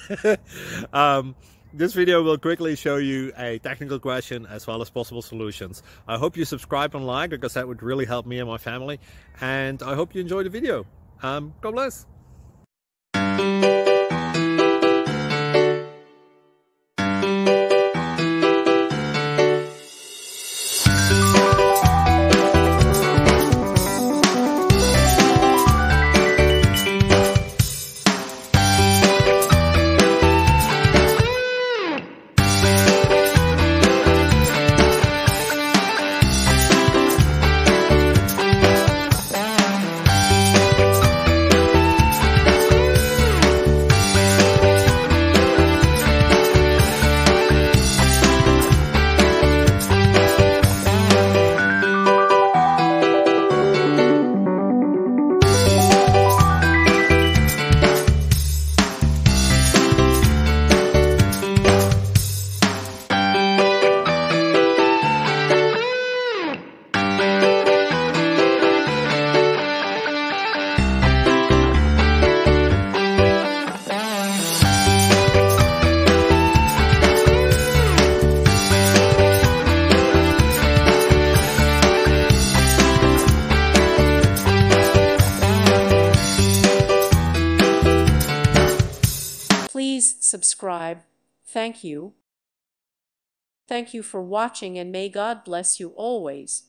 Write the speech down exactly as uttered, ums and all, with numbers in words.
um, this video will quickly show you a technical question as well as possible solutions. I hope you subscribe and like, because that would really help me and my family. And I hope you enjoy the video. Um, God bless. Please subscribe. Thank you. Thank you for watching, and may God bless you always.